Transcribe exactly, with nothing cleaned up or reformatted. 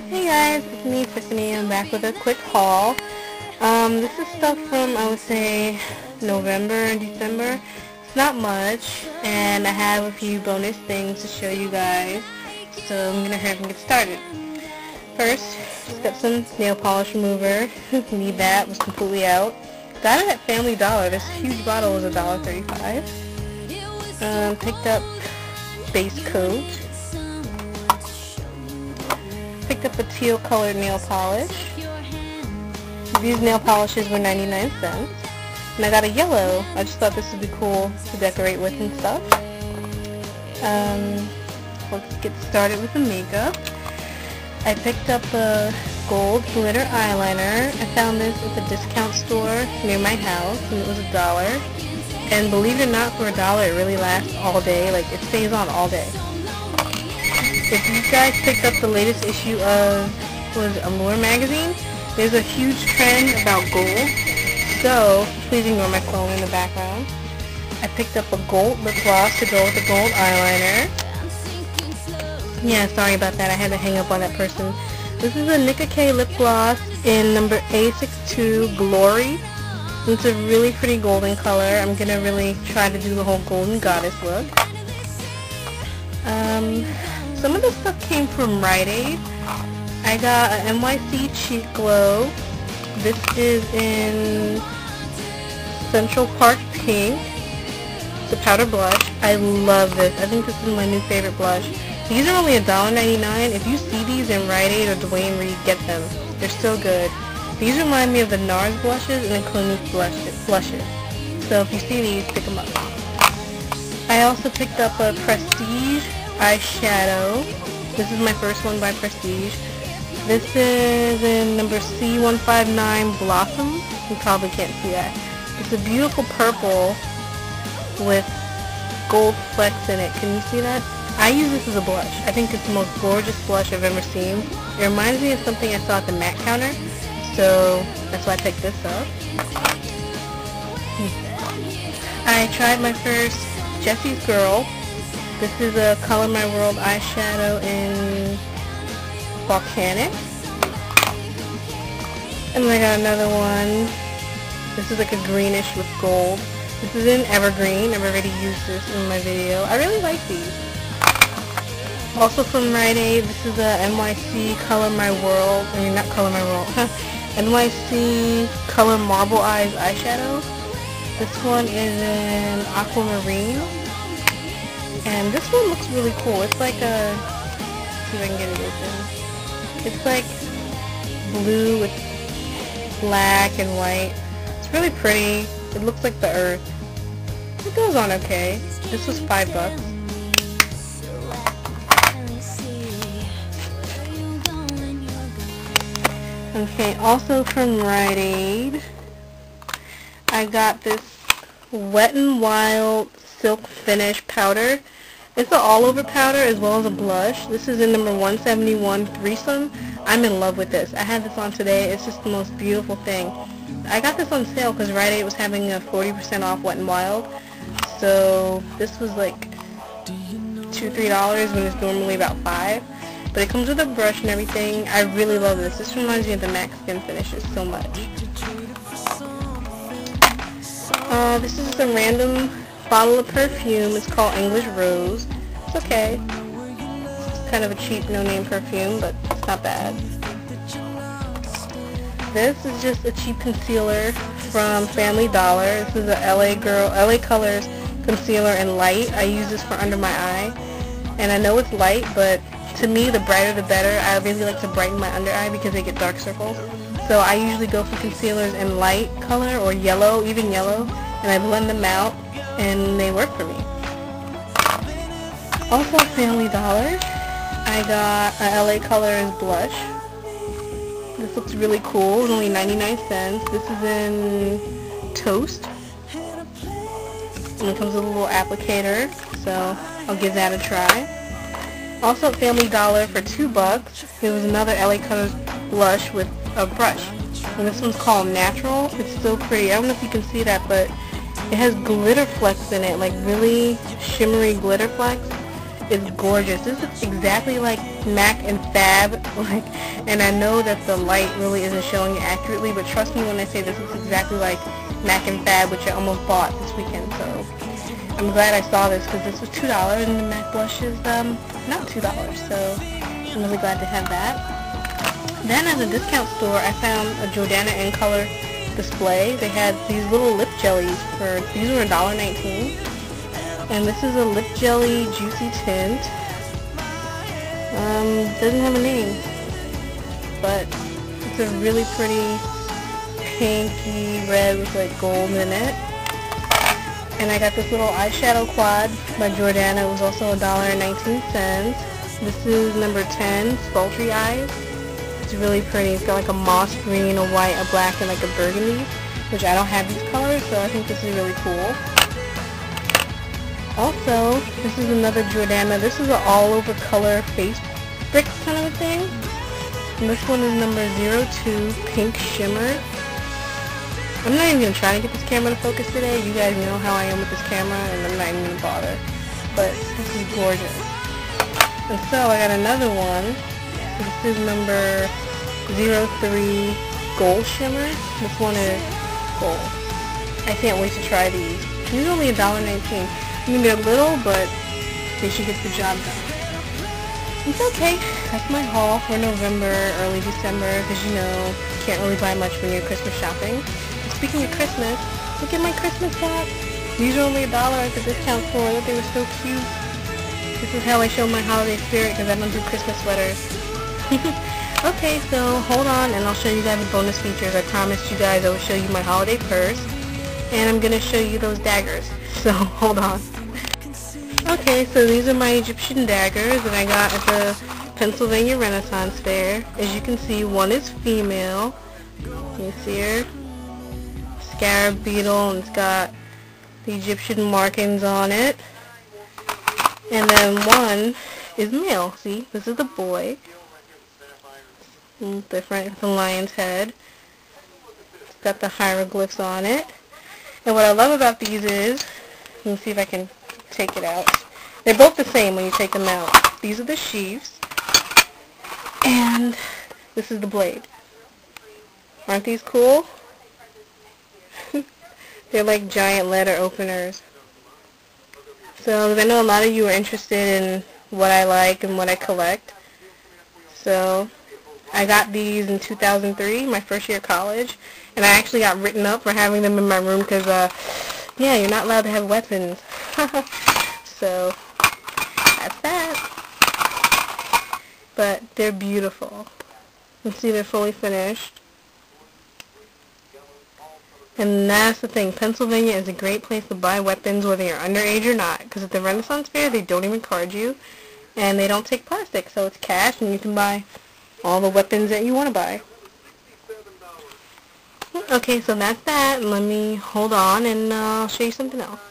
Hey guys, it's me, Tiffany. I'm back with a quick haul. Um, this is stuff from, I would say, November and December. It's not much, and I have a few bonus things to show you guys, so I'm gonna hurry up and get started. First, just got some nail polish remover. Need that, was completely out. Got it at Family Dollar. This huge bottle was a dollar thirty-five. Um, picked up base coat. Picked up a teal colored nail polish. These nail polishes were ninety-nine cents. And I got a yellow. I just thought this would be cool to decorate with and stuff. Um, let's get started with the makeup. I picked up a gold glitter eyeliner. I found this at the discount store near my house, and it was a dollar. And believe it or not, for a dollar it really lasts all day. Like, it stays on all day. If you guys picked up the latest issue of, was it Allure magazine, there's a huge trend about gold. So, please ignore my phone in the background. I picked up a gold lip gloss to go with the gold eyeliner. Yeah, sorry about that. I had to hang up on that person. This is a Nicka K lip gloss in number A sixty-two Glory. It's a really pretty golden color. I'm going to really try to do the whole golden goddess look. Um, some of the stuff came from Rite Aid. I got an N Y C Cheek Glow. This is in Central Park Pink. It's a powder blush. I love this. I think this is my new favorite blush. These are only a dollar ninety-nine. If you see these in Rite Aid or Dwayne Reed, get them. They're so good. These remind me of the NARS blushes and the Clinique blushes. So if you see these, pick them up. I also picked up a Prestige eyeshadow. This is my first one by Prestige. This is in number C one five nine Blossom. You probably can't see that. It's a beautiful purple with gold flecks in it. Can you see that? I use this as a blush. I think it's the most gorgeous blush I've ever seen. It reminds me of something I saw at the MAC counter. So that's why I picked this up. I tried my first Jessie's Girl. This is a Color My World eyeshadow in Volcanic. And then I got another one. This is like a greenish with gold. This is in Evergreen. I've already used this in my video. I really like these. Also from Rite Aid, this is a N Y C Color My World. I mean, not Color My World. N Y C Color Marble Eyes eyeshadow. This one is in Aquamarine. And this one looks really cool. It's like a, let's see if I can get it open. It's like blue with black and white. It's really pretty. It looks like the earth. It goes on okay. This was five bucks. Okay, also from Rite Aid, I got this Wet n Wild Silk Finish powder. It's an all-over powder as well as a blush. This is in number one seventy-one Threesome. I'm in love with this. I had this on today. It's just the most beautiful thing. I got this on sale because Rite Aid was having a forty percent off Wet n Wild. So this was like two, three dollars when it's normally about five. But it comes with a brush and everything. I really love this. This reminds me of the MAC Skin Finishes so much. Uh, this is a random bottle of perfume. It's called English Rose. It's okay. It's kind of a cheap no-name perfume, but it's not bad. This is just a cheap concealer from Family Dollar. This is a L A Girl, L A Colors concealer in light. I use this for under my eye. And I know it's light, but to me, the brighter the better. I really like to brighten my under eye because they get dark circles. So I usually go for concealers in light color or yellow, even yellow, and I blend them out, and they work for me. Also at Family Dollar, I got a L A Colors blush. This looks really cool. It's only ninety-nine cents. This is in Toast. And it comes with a little applicator, so I'll give that a try. Also at Family Dollar for two bucks, there was another L A Colors blush with a brush. And this one's called Natural. It's so pretty. I don't know if you can see that, but it has glitter flecks in it, like really shimmery glitter flecks. is gorgeous. This is exactly like Mac and Fab, like, and I know that the light really isn't showing it accurately, but trust me when I say this is exactly like Mac and Fab, which I almost bought this weekend. So I'm glad I saw this because this was two dollars and the MAC blush is um, not two dollars, so I'm really glad to have that. Then at the discount store, I found a Jordana in color display. They had these little lip jellies for, these were a dollar nineteen. And this is a lip jelly juicy tint. Um, doesn't have a name, but it's a really pretty pinky red with like gold in it. And I got this little eyeshadow quad by Jordana. It was also a dollar nineteen. This is number ten, Sultry Eyes. It's really pretty. It's got like a moss green, a white, a black, and like a burgundy, which I don't have these colors, so I think this is really cool. Also, this is another Jordana. This is an all-over color face brick kind of a thing. And this one is number zero two, Pink Shimmer. I'm not even going to try to get this camera to focus today. You guys know how I am with this camera, and I'm not even going to bother. But this is gorgeous. And so, I got another one. This is number zero three, Gold Shimmer. This one is gold. I can't wait to try these. These are only a dollar nineteen. I mean, they're little, but they should get the job done. It's okay. That's my haul for November, early December, because you know, you can't really buy much when you're Christmas shopping. And speaking of Christmas, look at my Christmas socks. These are only a dollar at the discount store. I thought they were so cute. This is how I show my holiday spirit, because I don't do Christmas sweaters. Okay, so hold on, and I'll show you guys the bonus features. I promised you guys I would show you my holiday purse, and I'm going to show you those daggers. So, hold on. Okay, so these are my Egyptian daggers that I got at the Pennsylvania Renaissance Fair. As you can see, one is female. You see her? Scarab beetle, and it's got the Egyptian markings on it. And then one is male. See, this is the boy. A little different with the lion's head. It's got the hieroglyphs on it. And what I love about these is, let me see if I can take it out. They're both the same when you take them out. These are the sheaths. And this is the blade. Aren't these cool? They're like giant letter openers. So I know a lot of you are interested in what I like and what I collect. So I got these in two thousand three, my first year of college, and I actually got written up for having them in my room because, uh, yeah, you're not allowed to have weapons. So that's that. But they're beautiful. You can see they're fully finished. And that's the thing. Pennsylvania is a great place to buy weapons whether you're underage or not. Because at the Renaissance Fair, they don't even card you. And they don't take plastic. So it's cash and you can buy all the weapons that you want to buy. Okay, so that's that. Let me hold on and uh, I'll show you something else.